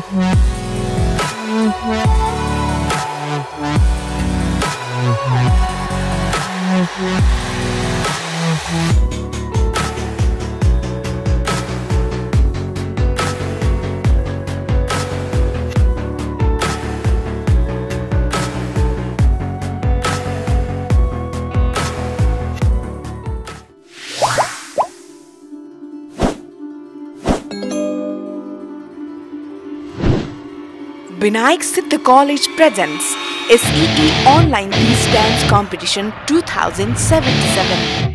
Vinayak Siddha College presents SET Online Beast Dance Competition 2077.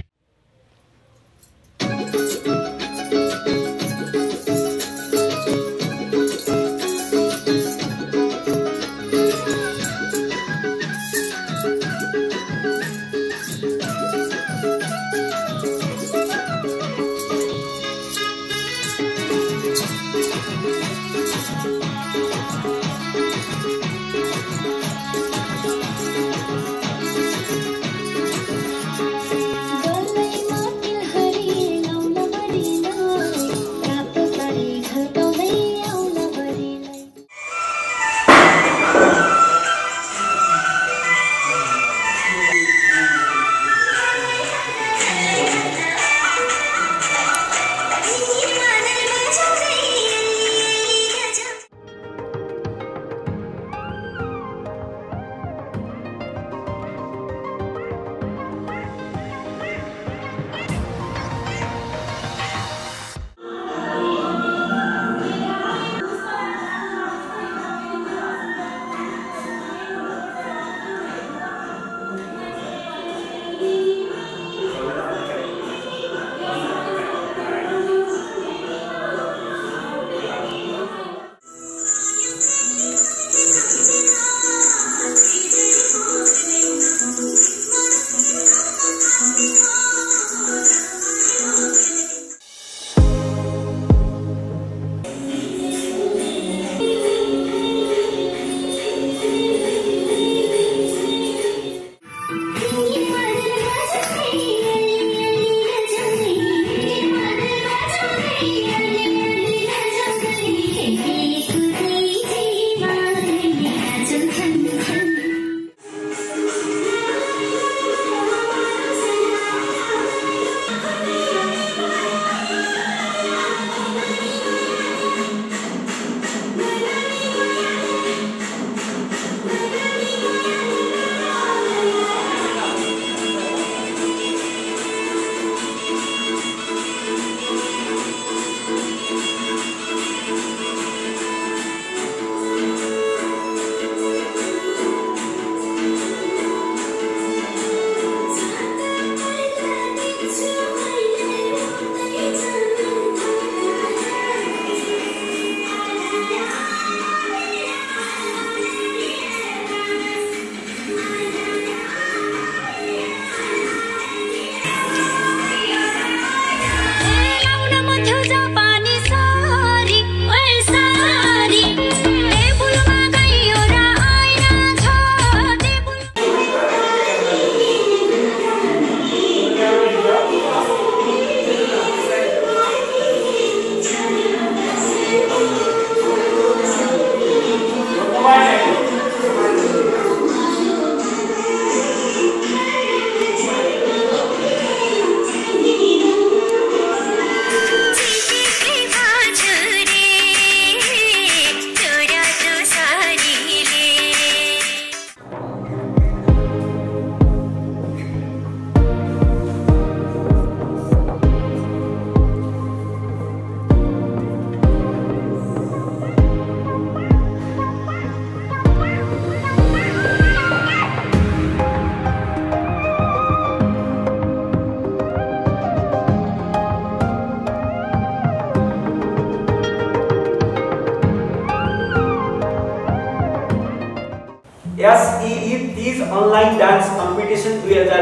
SET online dance competition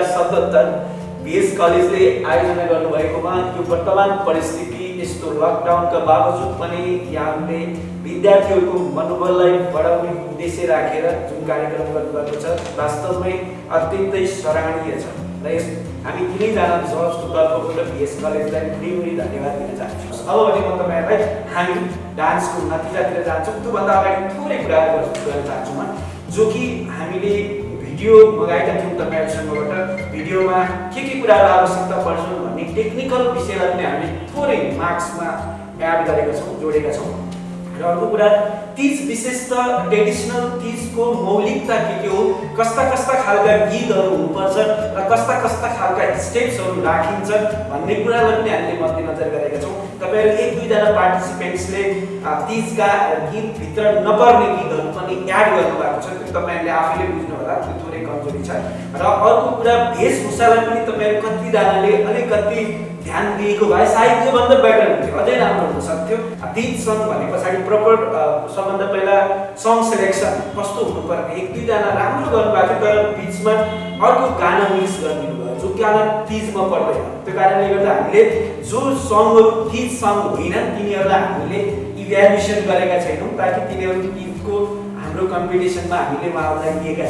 2077 BS कलेजले आयोजना गर्नुभएकोमा यो वर्तमान परिस्थिति यस्तो लकडाउनका बावजुद पनि यहाँले विद्यार्थीहरूको मनोबललाई बढाउने उद्देश्य राखेर जुन कार्यक्रम गर्नुभएको छ वास्तवमै अत्यन्तै सराहनीय छ। र हामी तिनैजना जजको तर्फबाट भिएस कलेजलाई पुरै धन्यवाद दिन चाहन्छु। अब भने म तपाईँहरूलाई हामी डान्सको नतिजातिर जान्छौँ। त्योभन्दा अगाडि थोरै कुराहरू गर्न चाहन्छु म, जो कि हामीले भिडियो मगाएका थियौँ तपाईँहरूसँगबाट। भिडियोमा के कुराहरू आवश्यकता पर्छन् भन्ने टेक्निकल विषयलाई पनि हामीले थोरै मार्क्समा एड गरेका छौँ, जोडेका छौँ। र अर्को कुरा, तीज विशेष त ट्रेडिसनल तीजको मौलिकता के हो, कस्ता खालका गीतहरू हुनुपर्छ र कस्ता खालका स्टेप्सहरू राखिन्छ भन्ने कुरालाई पनि हामीले मध्यनजर गरेका छौँ। तपाईँहरू 1-2 जना पार्टिसिपेन्ट्सले तीजका गीतभित्र नपर्ने गीतहरू पनि एड गर्नुभएको छ। त्यो तपाईँहरूले आफैले बुझ्नु होला, त्यो थोरै कमजोरी छ। र अर्को कुरा, वेशभूषालाई पनि तपाईँहरू कतिजनाले अलिकति ध्यान दिएको भए सायद योभन्दा बेटर हुन्थ्यो, अझै राम्रो हुन सक्थ्यो। तीज सङ भने पछाडि प्रपर सबभन्दा पहिला सङ सेलेक्सन कस्तो हुनुपर्ने, 1-2 जना राम्रो गर्नुभएको थियो, तर बिचमा अर्को गाना मिक्स गरिदिनु भयो, जो गाना तीजमा पर्दैन। त्यो कारणले गर्दा हामीले जो सङहरू तीज सङ होइनन् तिनीहरूलाई हामीले इभ्यालुएसन गरेका छैनौँ, ताकि तिनीहरू तीजको हाम्रो कम्पिटिसनमा हामीले उहाँहरूलाई दिएका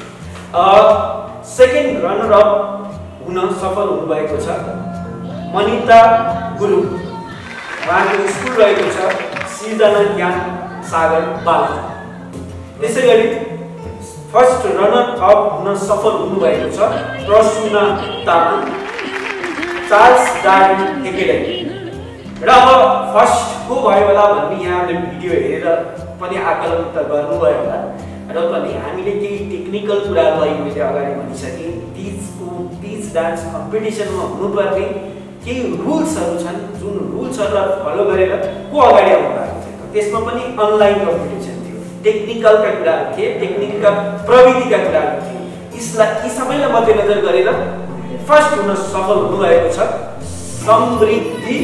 छैनौँ। सेकेन्ड रनर अप हुन सफल हुनुभएको छ मनिता गुरुङ। उहाँको स्कुल रहेको छ सिर्जना ज्ञान सागर बालक। त्यसै गरी फर्स्ट रनर अप हुन सफल हुनुभएको छ Prasuna Tamang, Charles Darwin academy. र अब फर्स्ट को भयो होला भन्ने यहाँले भिडियो हेरेर पनि आकलन त गर्नुभयो होला। र पनि हामीले केही टेक्निकल कुराहरू मैले अगाडि भनिसकेँ। तीज डान्स कम्पिटिसनमा हुनुपर्ने केही रुल्सहरू छन्, जुन रुल्सहरूलाई फलो गरेर को अगाडि आउनु भएको थियो। त्यसमा पनि अनलाइन कम्पिटिसन थियो, टेक्निकलका कुराहरू थिए, टेक्निकका प्रविधिका कुराहरू थिए। यी सबैलाई मध्यनजर गरेर फर्स्ट हुन सफल हुनुभएको छ समृद्धि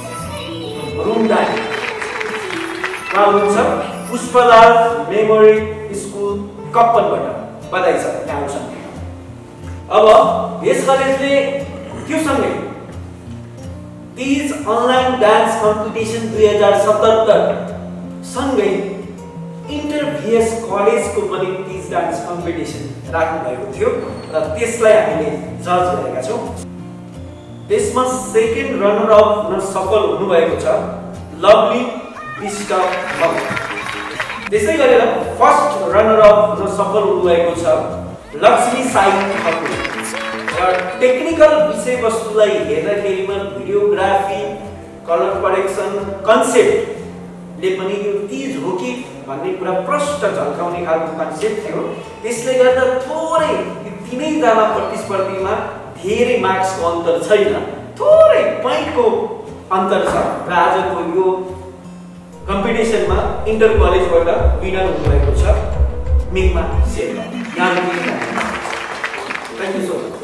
रुङदाई। उहाँ हुनुहुन्छ पुष्पलाल मेमोरी स्कुल कप्पनबाट। बधाई छ यहाँहरूसँग। अब भिएस कलेजले त्यो सँगै तीज अनलाइन डान्स कम्पिटिसन 2077 सँगै इन्टर भिएस कलेजको पनि तीज डान्स कम्पिटिसन राख्नु भएको थियो र त्यसलाई हामीले जज गरेका छौँ। त्यसमा सेकेन्ड रनर अप हुन सफल हुनुभएको छ लभली बिष्ट। त्यसै गरेर फर्स्ट रनर अप हुन सफल हुनुभएको छ लक्ष्मी साई ठाकुर। र टेक्निकल विषयवस्तुलाई हेर्दाखेरिमा भिडियोग्राफी, कलर करेक्सन, कन्सेप्टले पनि यो तीज हो कि भन्ने कुरा प्रष्ट झल्काउने खालको कन्सेप्ट थियो। त्यसले गर्दा थोरै तिनैजना प्रतिस्पर्धीमा धेरै मार्क्सको अन्तर छैन, थोरै पोइन्टको अन्तर छ। र आजको यो कम्पिटिसनमा इन्टर कलेजबाट विनर हुनुभएको छ मिङमा Sherpa. Thank you so much.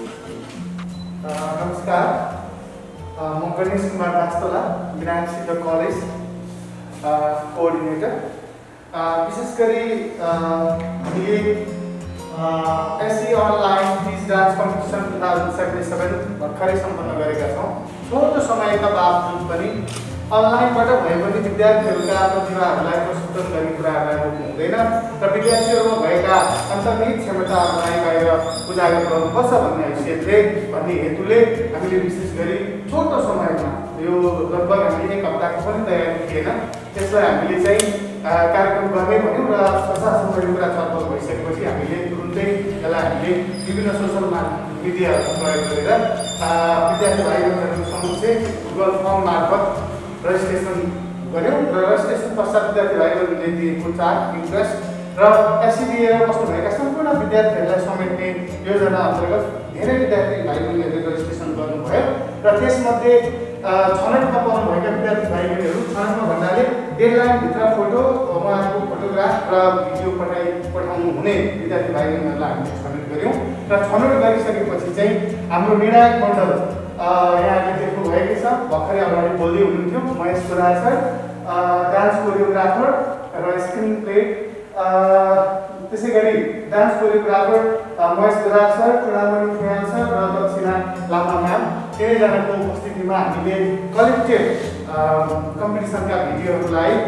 नमस्कार, म गणेश कुमार बास्तोला, विनायक सिद्ध कलेज कोअर्डिनेटर। विशेष गरी हामीले SC online Teej dance competition 2077 भर्खरै सम्पन्न गरेका छौँ। छोटो समयका बावजुद पनि अनलाइनबाट भए पनि विद्यार्थीहरूका प्रतिभाहरूलाई प्रस्तुत गर्ने कुराहरूलाई रोक्नु हुँदैन र विद्यार्थीहरूमा भएका अन्तर्निहित क्षमताहरूलाई बाहिर उजागर गर्नुपर्छ भन्ने हेतुले हामीले विशेष गरी छोटो समयमा, यो लगभग हामीले 1 हप्ताको पनि तयारी थिएन, त्यसलाई हामीले चाहिँ कार्यक्रम गर्ने भन्यौँ र प्रशासनको यो कुरा छलफल भइसकेपछि हामीले तुरुन्तै यसलाई हामीले विभिन्न सोसल मिडियाहरूको प्रयोग गरेर विद्यार्थी भाइ बहिनीहरू समक्ष गुगल फर्म मार्फत रजिस्ट्रेसन गऱ्यौँ र रजिस्ट्रेसन पश्चात विद्यार्थी भाइ बहिनीले दिएको चार्ट, इन्ट्रेस्ट र एससिडिएर बस्नुभएका सम्पूर्ण विद्यार्थीहरूलाई समेट्ने योजना अन्तर्गत धेरै विद्यार्थी भाइ बहिनीहरूले रजिस्ट्रेसन गर्नुभयो र त्यसमध्ये छनौटमा पर्नुभएका विद्यार्थी भाइ बहिनीहरू, छनौटमा भन्नाले डेडलाइनभित्र फोटो, उहाँहरूको फोटोग्राफ र भिडियो पठाउनु हुने विद्यार्थी भाइ बहिनीहरूलाई हामीले छनौट गऱ्यौँ र छनौट गरिसकेपछि चाहिँ हाम्रो निर्णायक मण्डल यहाँले देख्नु भएको छ, भर्खरै अगाडि बोल्दै हुनुहुन्थ्यो, Mahesh Baral sir, dance choreographer र स्क्रिन प्ले। त्यसै गरी dance choreographer Mahesh Baral sir, Chudamani Khayal sir र दक्षिणा लामा म्याम, तिनैजनाको उपस्थितिमा हामीले कलेक्टेड कम्पिटिसनका भिडियोहरूलाई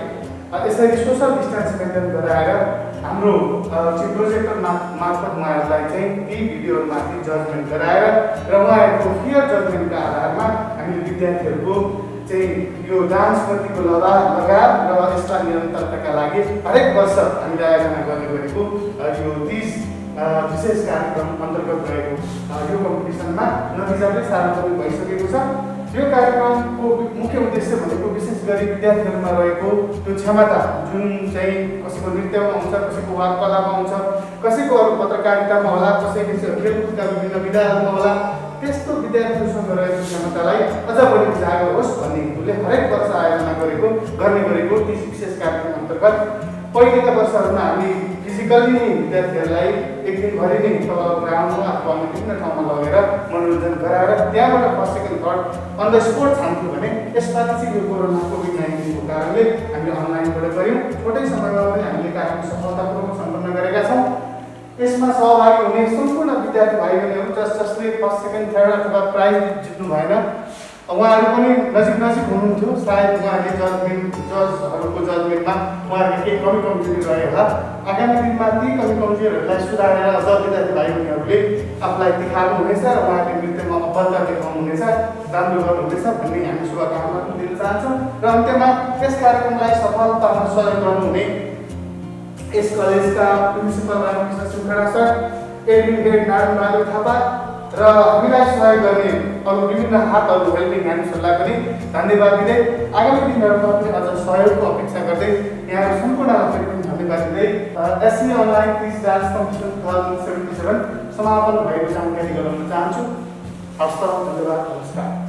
यसरी सोसल डिस्टेन्स मेन्टेन गराएर हाम्रो चाहिँ प्रोजेक्टर मार्फत उहाँहरूलाई चाहिँ ती भिडियोहरूमाथि जजमेन्ट गराएर र उहाँहरूको क्लियर जजमेन्टका आधारमा हामीले विद्यार्थीहरूको चाहिँ यो डान्सप्रतिको लगाव र यसका निरन्तरताका लागि हरेक वर्ष हामीले आयोजना गर्ने गरेको यो 30 विशेष कार्यक्रम अन्तर्गत रहेको यो कम्पिटिसनमा नतिजा पनि सार्वजनिक भइसकेको छ। यो कार्यक्रमको मुख्य उद्देश्य भनेको विशेष गरी विद्यार्थीहरूमा रहेको त्यो क्षमता जुन चाहिँ कसैको नृत्यमा हुन्छ, कसैको वाककलामा हुन्छ, कसैको अरू पत्रकारितामा होला, कसैको खेलकुदका विभिन्न विधाहरूमा होला, त्यस्तो विद्यार्थीहरूसँग रहेको क्षमतालाई अझ बढी उजागर होस् भन्ने हेतुले हरेक वर्ष आयोजना गर्ने गरेको 30 विशेष कार्यक्रम अन्तर्गत पहिलेका वर्षहरूमा हामी फिजिकल्ली नै विद्यार्थीहरूलाई एक दिनभरि नै तल ग्राउन्डमा अथवा अन्य विभिन्न ठाउँमा लगेर मनोरञ्जन गराएर त्यहाँबाट first second third on the spot छान्थ्यौँ भने यसपालि चाहिँ यो कोरोना कोभिड-19को कारणले हामीले अनलाइनबाट गऱ्यौँ। छोटै समयमा पनि हामीले कार्यक्रम सफलतापूर्वक सम्पन्न गरेका छौँ। यसमा सहभागी हुने सम्पूर्ण विद्यार्थी भाइ बहिनीहरू जसले फर्स्ट सेकेन्ड थर्ड अथवा प्राइज जित्नु भएन उहाँहरू पनि नजिक हुनुहुन्थ्यो। सायद उहाँहरूले जजहरूको जजमेन्टमा उहाँहरूको केही कमी कमजोरी रह्यो होला। आगामी दिनमा ती कमी कमजोरीहरूलाई सुधारेर अझ विद्यार्थी भाइ बहिनीहरूले आफूलाई देखाउनुहुनेछ र उहाँहरूले नृत्यमा अब्बलता देखाउनुहुनेछ, राम्रो गर्नुहुनेछ भन्ने हामी शुभकामना पनि दिन चाहन्छौँ। र अन्त्यमा यस कार्यक्रमलाई सफलतामा सहयोग गर्नुहुने यस कलेजका principal Ramkrishna Sukhada sir, admin head Narayanbahadur Thapa र हामीलाई सहयोग गर्ने अरू विभिन्न हातहरू हेल्पिङ ह्यान्ड्सहरूलाई पनि धन्यवाद दिँदै आगामी दिनहरूमा पनि अझ सहयोगको अपेक्षा गर्दै यहाँहरू सम्पूर्णलाई पनि धन्यवाद दिँदै एससी अनलाइन 30 डान्स कम्पिटिसन 2077 समापन भएको जानकारी गराउन चाहन्छु। हस्त, धन्यवाद, नमस्कार।